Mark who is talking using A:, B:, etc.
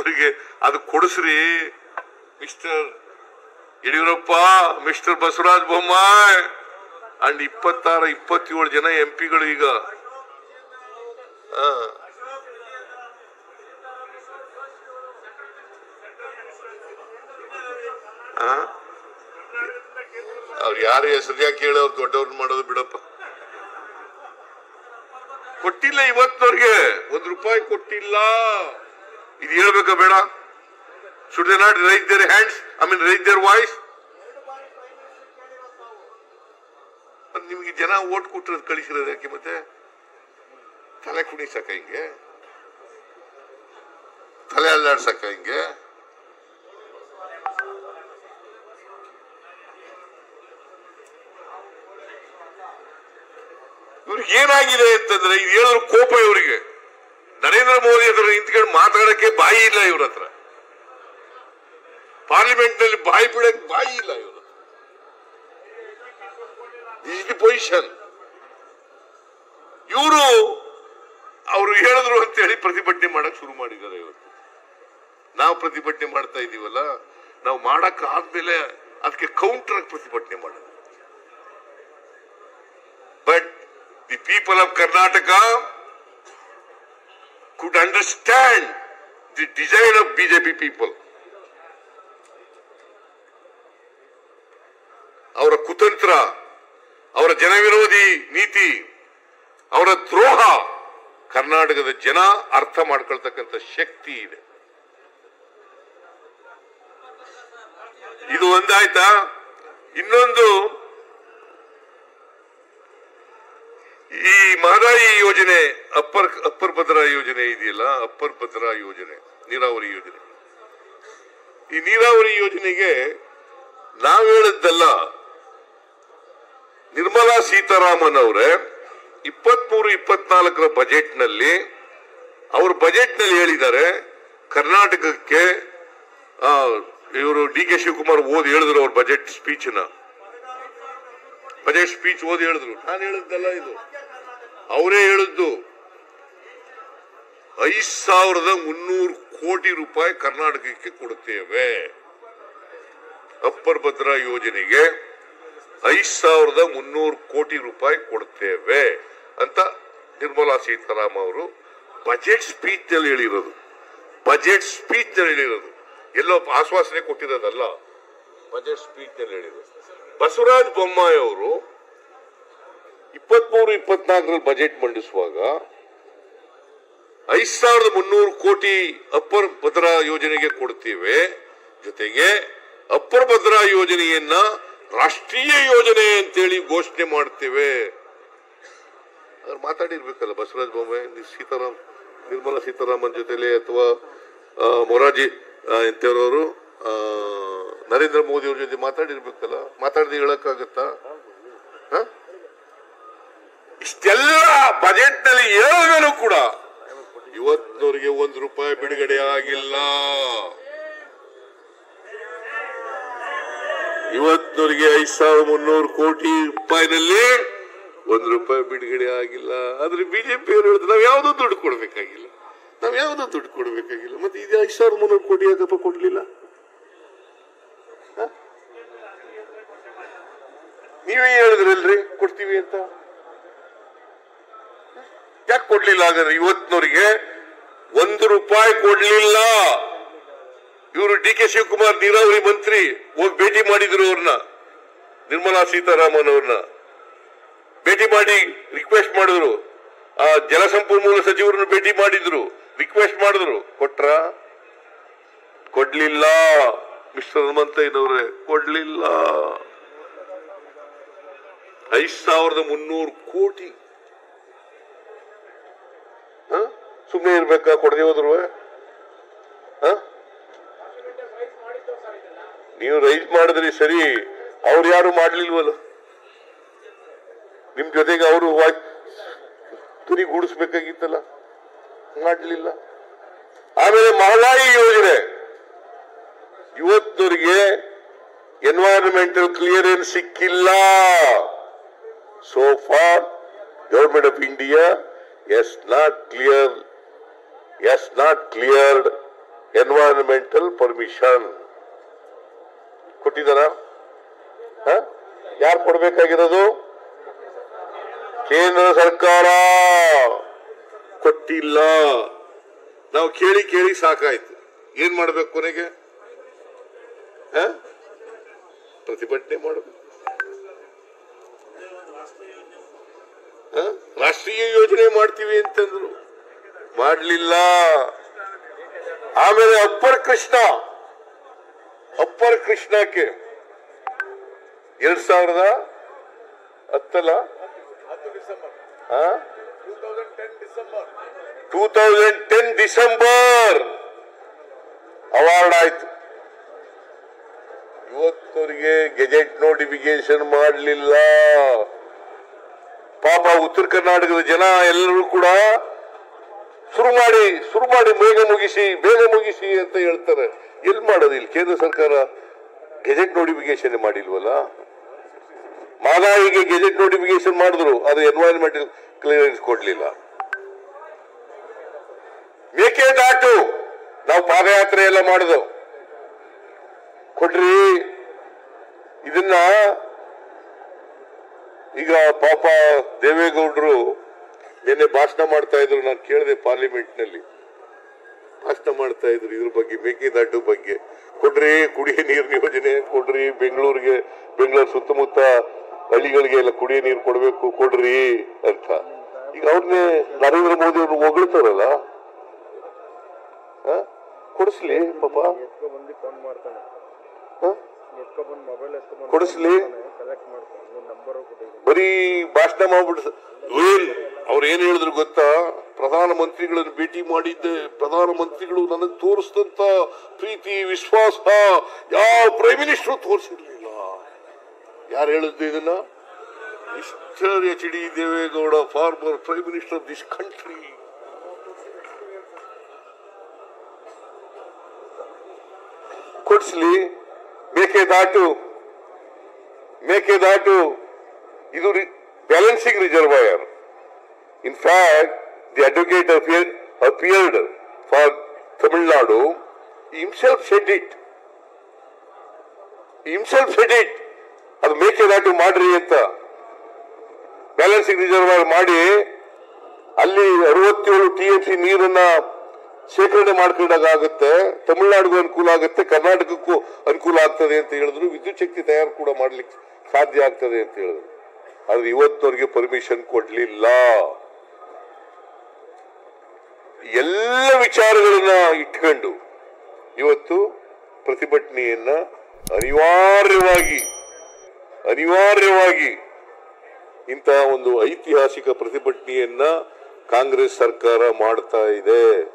A: ಅವರಿಗೆ ಅದು ಕೊಡಿಸ್ರಿ mister Yediyurappa, mister Basavaraj Bommai and 26-27 ಜನ ಎಂಪಿಗಳು ಈಗ ಅವ್ರು ಯಾರು ಹೆಸರು ಯಾಕೆ ಹೇಳಿ ಅವ್ರು ದೊಡ್ಡವ್ರನ್ನ ಮಾಡೋದು ಬಿಡಪ್ಪ. ಕೊಟ್ಟಿಲ್ಲ ಇವತ್ತವ್ರಿಗೆ ₹1 ಕೊಟ್ಟಿಲ್ಲ. ಇದು ಹೇಳ್ಬೇಕಾ ಬೇಡ? Should they not raise their hands, I mean raise their voice? ನಿಮ್ಗೆ ಜನ ಓಟ್ ಕೊಟ್ಟಿರೋದು ಕಳಿಸಿರೋದು ಯಾಕೆ ಮತ್ತೆ? ತಲೆ ಕುಣಿಸಕ ಹಿಂಗೆ, ತಲೆ ಅಲ್ಲಾಡ್ಸಕ ಹಿಂಗೆ? ಇವ್ರಿಗೆ ಏನಾಗಿದೆ ಅಂತಂದ್ರೆ ಇದು ಹೇಳಿದ್ರು ಕೋಪ ಇವರಿಗೆ. ನರೇಂದ್ರ ಮೋದಿ ಹತ್ರ ನಿಂತ್ಕೊಂಡು ಮಾತಾಡಕ್ಕೆ ಬಾಯಿ ಇಲ್ಲ ಇವ್ರ ಹತ್ರ, ಪಾರ್ಲಿಮೆಂಟ್ ನಲ್ಲಿ ಬಾಯಿ ಬಿಡಕ್ ಬಾಯಿ ಇಲ್ಲ ಇವರು. This is the position. ಇವರು ಅವರು ಹೇಳಿದ್ರು ಅಂತ ಹೇಳಿ ಪ್ರತಿಭಟನೆ ಮಾಡಕ್ ಶುರು ಮಾಡಿದ್ದಾರೆ. ಇವತ್ತು ನಾವು ಪ್ರತಿಭಟನೆ ಮಾಡ್ತಾ ಇದೀವಲ್ಲ, ನಾವು ಮಾಡಕ್ ಆದ್ಮೇಲೆ ಅದಕ್ಕೆ ಕೌಂಟರ್ ಆಗಿ ಪ್ರತಿಭಟನೆ ಮಾಡೋದು. But the people of Karnataka could understand the desire of BJP people. ಅವರ ಕುತಂತ್ರ, ಅವರ ಜನವಿರೋಧಿ ನೀತಿ, ಅವರ ದ್ರೋಹ ಕರ್ನಾಟಕದ ಜನ ಅರ್ಥ ಮಾಡ್ಕೊಳ್ತಕ್ಕಂಥ ಶಕ್ತಿ ಇದೆ. ಇದು ಒಂದಾಯ್ತಾ? ಇನ್ನೊಂದು, ಈ ಮಹದಾಯಿ ಯೋಜನೆ, ಅಪ್ಪರ್ ಭದ್ರಾ ಯೋಜನೆ ಇದೆಯಲ್ಲ, ಅಪ್ಪರ್ ಭದ್ರಾ ಯೋಜನೆ, ನೀರಾವರಿ ಯೋಜನೆ. ಈ ನೀರಾವರಿ ಯೋಜನೆಗೆ ನಾವು ಹೇಳಿದ್ದಲ್ಲ, ನಿರ್ಮಲಾ ಸೀತಾರಾಮನ್ ಅವರೇ 23-24 ಬಜೆಟ್ ನಲ್ಲಿ, ಅವ್ರ ಬಜೆಟ್ ನಲ್ಲಿ ಹೇಳಿದ್ದಾರೆ ಕರ್ನಾಟಕಕ್ಕೆ. ಇವರು DK ಶಿವಕುಮಾರ್ ಓದಿ ಹೇಳಿದ್ರು ಅವ್ರ ಬಜೆಟ್ ಸ್ಪೀಚ್ ಓದಿ ಹೇಳಿದ್ರು. ನಾನು ಹೇಳಿದ್ದಲ್ಲ ಇದು, ಅವರೇ ಹೇಳಿದ್ದು. 5,300 ಕೋಟಿ ರೂಪಾಯಿ ಕರ್ನಾಟಕಕ್ಕೆ ಕೊಡುತ್ತೇವೆ, ಅಪ್ಪರ್ ಭದ್ರಾ ಯೋಜನೆಗೆ 5,300 ಕೋಟಿ ರೂಪಾಯಿ ಕೊಡುತ್ತೇವೆ ಅಂತ ನಿರ್ಮಲಾ ಸೀತಾರಾಮನ್ ಅವರು ಬಜೆಟ್ ಸ್ಪೀಚ್ ನಲ್ಲಿ ಹೇಳಿರೋದು. ಎಲ್ಲೋ ಆಶ್ವಾಸನೆ ಕೊಟ್ಟಿರೋದಲ್ಲ, ಬಜೆಟ್ ಸ್ಪೀಚ್ ನಲ್ಲಿ ಹೇಳಿರೋದು. ಬಸವರಾಜ ಬೊಮ್ಮಾಯಿ ಅವರು 23-24 ಬಜೆಟ್ ಮಂಡಿಸುವಾಗ 5,300 ಕೋಟಿ ಅಪ್ಪರ್ ಭದ್ರಾ ಯೋಜನೆಗೆ ಕೊಡ್ತೇವೆ, ಜೊತೆಗೆ ಅಪ್ಪರ್ ಭದ್ರಾ ಯೋಜನೆಯನ್ನ ರಾಷ್ಟ್ರೀಯ ಯೋಜನೆ ಅಂತೇಳಿ ಘೋಷಣೆ ಮಾಡ್ತೇವೆ. ಅವ್ರು ಮಾತಾಡಿರ್ಬೇಕಲ್ಲ ಬಸವರಾಜ ಬೊಮ್ಮಾಯಿ, ನಿರ್ಮಲಾ ಸೀತಾರಾಮನ್ ಜೊತೆಲೆ, ಅಥವಾ ಮೊರಾರ್ಜಿ ಎಂತವರು ನರೇಂದ್ರ ಮೋದಿ ಅವ್ರ ಜೊತೆ ಮಾತಾಡಿರ್ಬೇಕಲ್ಲ. ಮಾತಾಡದೆ ಹೇಳಕ್ಕಾಗತ್ತಾ? ಇಷ್ಟೆಲ್ಲ ಬಜೆಟ್ ನಲ್ಲಿ ಹೇಳಿದ್ರು ಕೂಡ ಇವತ್ತಿನವರಿಗೆ ₹1 ಬಿಡುಗಡೆ ಆಗಿಲ್ಲ. ಇವತ್ತಿನವರಿಗೆ 5,300 ಕೋಟಿ ರೂಪಾಯಿನಲ್ಲಿ ₹1 ಬಿಡುಗಡೆ ಆಗಿಲ್ಲ. ಆದ್ರೆ ಬಿಜೆಪಿ ಅವರು ಹೇಳಿದ್ರು ನಾವ್ ಯಾವ್ದೋ ದುಡ್ಡು ಕೊಡ್ಬೇಕಾಗಿಲ್ಲ. ಮತ್ತೆ ಇದು 5,300 ಕೋಟಿ ಯಾಕಪ್ಪ ಕೊಡ್ಲಿಲ್ಲ? ನೀವೇ ಹೇಳಿದ್ರಲ್ರಿ ಕೊಡ್ತೀವಿ ಅಂತ, ಯಾಕೆ ಕೊಡ್ಲಿಲ್ಲ? ಹಾಗಾದ್ರೆ ಇವತ್ತಿನವರಿಗೆ ₹1 ಕೊಡ್ಲಿಲ್ಲ. ಇವರು DK ಶಿವಕುಮಾರ್ ನೀರಾವರಿ ಮಂತ್ರಿ ಹೋಗಿ ಭೇಟಿ ಮಾಡಿದ್ರು ಅವ್ರನ್ನ, ನಿರ್ಮಲಾ ಸೀತಾರಾಮನ್ ಅವ್ರನ್ನ ಭೇಟಿ ಮಾಡಿ ರಿಕ್ವೆಸ್ಟ್ ಮಾಡಿದ್ರು. ಆ ಜಲಸಂಪನ್ಮೂಲ ಸಚಿವರನ್ನು ಭೇಟಿ ಮಾಡಿದ್ರು, ರಿಕ್ವೆಸ್ಟ್ ಮಾಡಿದ್ರು. ಕೊಡ್ಲಿಲ್ಲ. ಮಿಸ್ಟರ್ ಹನುಮಂತಯ್ಯನವ್ರೆ ಕೊಡ್ಲಿಲ್ಲ. 5,300 ಕೋಟಿ ಸುಮ್ಮನೆ ಇರ್ಬೇಕಾ? ಕೊಡದೆ ಹೋದ್ರು ನೀವು ರೈಸ್ ಮಾಡಿದ್ರಿ ಸರಿ, ಅವ್ರು ಯಾರು ಮಾಡ್ಲಿಲ್ವಲ್ಲ. ನಿಮ್ ಜೊತೆಗೆ ಅವರು ತುರಿಗೂಡಿಸ್ಬೇಕಾಗಿತ್ತಲ್ಲ, ಮಾಡ್ಲಿಲ್ಲ. ಆಮೇಲೆ ಮಹದಾಯಿ ಯೋಜನೆ ಇವತ್ತವರಿಗೆ ಎನ್ವೈರನ್ಮೆಂಟಲ್ ಕ್ಲಿಯರೆನ್ಸ್ ಸಿಕ್ಕಿಲ್ಲ. So far, Government of India has not cleared environmental permission ಕೊಟ್ಟಿದ್ದಾರ? ಯಾರು ಕೊಡ್ಬೇಕಾಗಿರೋದು? ಕೇಂದ್ರ ಸರ್ಕಾರ ಕೊಟ್ಟಿಲ್ಲ. ನಾವು ಕೇಳಿ ಕೇಳಿ ಸಾಕಾಯ್ತು. ಏನ್ ಮಾಡ್ಬೇಕು? ಕೊನೆಗೆ ಪ್ರತಿಭಟನೆ ಮಾಡಬೇಕು. ರಾಷ್ಟ್ರೀಯ ಯೋಜನೆ ಮಾಡ್ತೀವಿ ಅಂತಂದ್ರು, ಮಾಡಲಿಲ್ಲ. ಆಮೇಲೆ ಅಪ್ಪರ್ ಕೃಷ್ಣಕ್ಕೆ 2010 ಡಿಸೆಂಬರ್ ಅವಾರ್ಡ್ ಆಯ್ತು. ಇವತ್ತವರಿಗೆ ಗೆಜೆಟ್ ನೋಟಿಫಿಕೇಶನ್ ಮಾಡಲಿಲ್ಲ. ಪಾಪ ಉತ್ತರ ಕರ್ನಾಟಕದ ಜನ ಎಲ್ಲರೂ ಕೂಡ ಶುರು ಮಾಡಿ ಬೇಗ ಮುಗಿಸಿ ಅಂತ ಹೇಳ್ತಾರೆ. ಎಲ್ಲಿ ಮಾಡೋದು? ಇಲ್ಲಿ ಕೇಂದ್ರ ಸರ್ಕಾರ ಗೆಜೆಟ್ ನೋಟಿಫಿಕೇಶನ್ ಮಾಡಿಲ್ವಲ್ಲ. ಮಾದಾಯಿಗೆ ಗೆಜೆಟ್ ನೋಟಿಫಿಕೇಶನ್ ಮಾಡಿದ್ರು, ಅದು ಎನ್ವೈರನ್ಮೆಂಟಲ್ ಕ್ಲಿಯರೆನ್ಸ್ ಕೊಡ್ಲಿಲ್ಲ. ಮೇಕೆದಾಟು ನಾವು ಪಾದಯಾತ್ರೆ ಎಲ್ಲ ಮಾಡಿದೆವು, ಕೊಡ್ರಿ. ಇದನ್ನ ಈಗ ಪಾಪ ದೇವೇಗೌಡರು ನಿನ್ನೆ ಭಾಷಣ ಮಾಡ್ತಾ ಇದ್ರು, ನಾನು ಕೇಳಿದೆ ಪಾರ್ಲಿಮೆಂಟ್ ನಲ್ಲಿ ಭಾಷಣ ಮಾಡ್ತಾ ಇದ್ರು ಇದ್ರ ಬಗ್ಗೆ, ಮೇಕೆದಾಟು ಬಗ್ಗೆ. ಕೊಡ್ರಿ, ಕುಡಿಯ ನೀರಿನ ಯೋಜನೆ ಕೊಡ್ರಿ, ಬೆಂಗಳೂರು ಸುತ್ತಮುತ್ತ ಹಳ್ಳಿಗಳಿಗೆ ಎಲ್ಲ ಕುಡಿಯ ನೀರು ಕೊಡ್ಬೇಕು ಕೊಡ್ರಿ ಅಂತ. ಈಗ ಅವ್ರನ್ನೇ ನರೇಂದ್ರ ಮೋದಿ ಅವರು ಹೊಗಳ್ತಾರಲ್ಲ, ಕೊಡಿಸ್ಲಿ ಪಾಪ, ಕೊಡಿಸ್ಲಿ. ಬರೀ ಭಾಷಣ ಮಾಡ್ಬಿಟ್ಟು ಅವ್ರು ಏನ್ ಹೇಳಿದ್ರು ಗೊತ್ತಾ? ಪ್ರಧಾನಮಂತ್ರಿಗಳನ್ನು ಭೇಟಿ ಮಾಡಿದ್ದೆ, ಪ್ರಧಾನಮಂತ್ರಿಗಳು ನನಗೆ ತೋರಿಸಿದಂತ ಪ್ರೀತಿ ವಿಶ್ವಾಸ ಯಾವ ಪ್ರೈಮ್ ಮಿನಿಸ್ಟರ್ ತೋರಿಸಿರ್ಲಿಲ್ಲ. ಯಾರು ಹೇಳಿದ್ದು ಇದನ್ನ? Mister HD Deve Gowda, former prime minister of this country. ಕೊಡಿಸ್ಲಿ. ಮೇಕೆದಾಟು ಇದು balancing reservoir. In fact, the advocate appeared for Tamil Nadu. He himself said it. ಅದು ಮೇಕೆದಾಟು ಮಾಡ್ರಿ ಅಂತ. ಬ್ಯಾಲೆನ್ಸಿಂಗ್ ರಿಸರ್ವಾಯರ್ ಮಾಡಿ ಅಲ್ಲಿ 67 TMC ನೀರನ್ನ ಶೇಖರಣೆ ಮಾಡ್ಕೊಂಡಾಗುತ್ತೆ. ತಮಿಳುನಾಡಿಗೂ ಅನುಕೂಲ ಆಗುತ್ತೆ, ಕರ್ನಾಟಕಕ್ಕೂ ಅನುಕೂಲ ಆಗ್ತದೆ ಅಂತ ಹೇಳಿದ್ರು. ವಿದ್ಯುತ್ ಶಕ್ತಿ ತಯಾರು ಕೂಡ ಮಾಡ್ಲಿಕ್ಕೆ ಸಾಧ್ಯ ಆಗ್ತದೆ ಅಂತ ಹೇಳಿದ್ರು. ಆದ್ರೆ ಇವತ್ತವರಿಗೆ ಪರ್ಮಿಷನ್ ಕೊಡ್ಲಿಲ್ಲ. ಎಲ್ಲ ವಿಚಾರಗಳನ್ನ ಇಟ್ಕೊಂಡು ಇವತ್ತು ಪ್ರತಿಭಟನೆಯನ್ನ ಅನಿವಾರ್ಯವಾಗಿ ಇಂತಹ ಒಂದು ಐತಿಹಾಸಿಕ ಪ್ರತಿಭಟನೆಯನ್ನ ಕಾಂಗ್ರೆಸ್ ಸರ್ಕಾರ ಮಾಡ್ತಾ ಇದೆ.